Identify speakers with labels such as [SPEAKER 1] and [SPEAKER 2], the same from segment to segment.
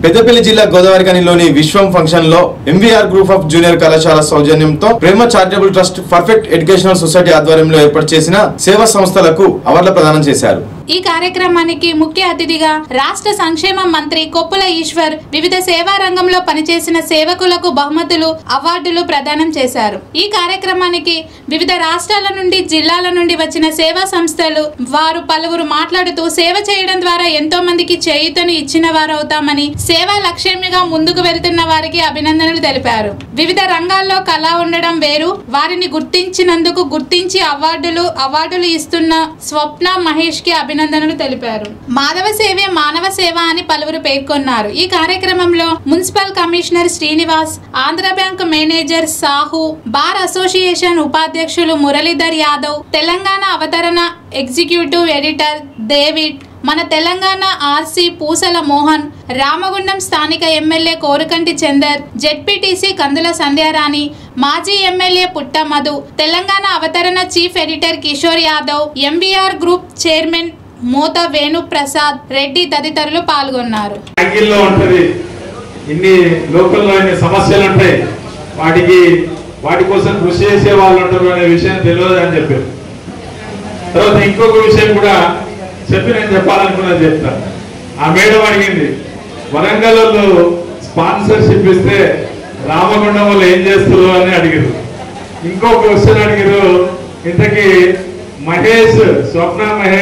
[SPEAKER 1] పెద్దపల్లి జిల్లా గోదావరిఖనిలోని విశ్వం ఫంక్షన్ లో ఎంవీఆర్ గ్రూప్ ఆఫ్ జూనియర్ కళాశాల సౌజన్యంతో Prema charitable trust perfect educational society ఆధ్వర్యంలో ఏర్పాటు చేసిన సేవా సంస్థలకు అవార్డుల ప్రదానం చేశారు.
[SPEAKER 2] ఈ కార్యక్రమానికి ముఖ్య అతిథిగా రాష్ట్ర సంక్షేమ మంత్రి కొప్పుల ఈశ్వర్ వివిధ సేవా రంగంలో పనిచేసిన సేవకులకు బహుమతులు అవార్డులు ప్రదానం చేశారు. ఈ కార్యక్రమానికి వివిధ రాష్ట్రాల నుండి జిల్లాల నుండి వచ్చిన సేవా సంస్థలు వారు పలువురు మాట్లాడుతూ సేవ చేయడం ద్వారా ఎంతో మందికి చేయూతను ఇచ్చిన వారు అవుతామని సేవా లక్ష్యంగా ముందుకు వెళ్తున్న వారికి అభినందనలు తెలిపారు. వివిధ రంగాల్లో కళ ఉండడం వేరు, వారిని గుర్తించి అవార్డులు ఇస్తున్న స్వప్న మహేష్ కి అభినందనలు తెలిపారు. మాధవ సేవే మానవ సేవ అని పలువురు పేర్కొన్నారు. ఈ కార్యక్రమంలో municipal commissioner Srinivas, Andhra bank manager Sahu, bar association ఉపాధ్యక్షులు మురళీధర్ యాదవ్, తెలంగాణ అవతరణ ఎగ్జిక్యూటివ్ ఎడిటర్ డేవిడ్, మన తెలంగాణ ఆర్సీ పూసల మోహన్, రామగుండం స్థానిక ఎమ్మెల్యే కోరుకంటి చందర్, జెడ్పీటీసీ కందుల సంధ్యారాణి, మాజీ MLA Putta Madhu, Telangana Avatarana chief editor Kishore Yadav, MVR group chairman Mota Venu Prasad Reddy తదితరులు పాల్గొన్నారు.
[SPEAKER 3] ఇన్ని లోకల్లో ఇన్ని సమస్యలు ఉంటాయి, వాటి కోసం కృషి చేసే వాళ్ళు ఉంటారు అనే విషయం తెలియదు అని చెప్పారు. తర్వాత ఇంకొక విషయం కూడా నేను చెప్పాలనుకున్నది చెప్తాను. ఆ మేడం అడిగింది, వరంగల్లో స్పాన్సర్షిప్ ఇస్తే రామగుండం వాళ్ళు ఏం చేస్తారు అని అడిగారు. ఇంకో క్వశ్చన్ అడిగారు, ఇంతకీ స్వప్న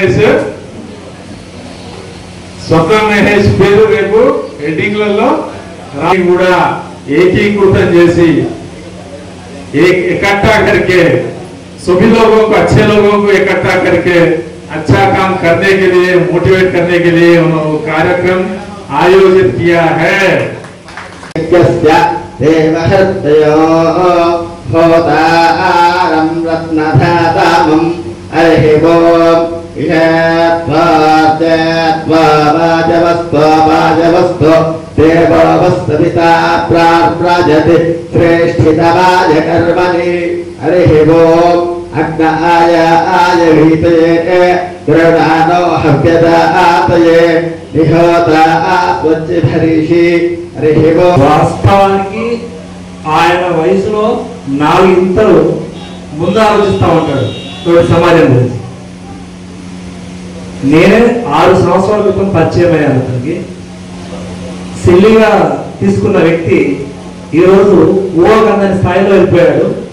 [SPEAKER 3] మహేష్ పేరు రేపు హెడ్డింగ్లలో కూడా ఏకీకృతం చేసి इकट्ठा करके सभी लोगों को, अच्छे लोगों को इकट्ठा करके अच्छा काम करने के लिए, मोटिवेट करने के लिए कार्यक्रम आयोजित किया है.
[SPEAKER 4] देववस्तविता प्रार्जति श्रेष्ठितवाय कर्मणि हरिः ओम् अग्न आयहीतये गृणानो हव्यदातये निहोता स्वच्छभरिषि हरिः ओम्.
[SPEAKER 5] వాస్తవానికి ఆయన వయసులో 4 ఇంతలు ముందు ఆలోచిస్తూ ఉంటాడు సమాజం గురించి. నేనే 6 సంవత్సరాల క్రితం పరిచయం అయ్యాను. అతనికి సిల్లిగా తీసుకున్న వ్యక్తి ఈరోజు ఊహకందని స్థాయిలో వెళ్ళిపోయాడు.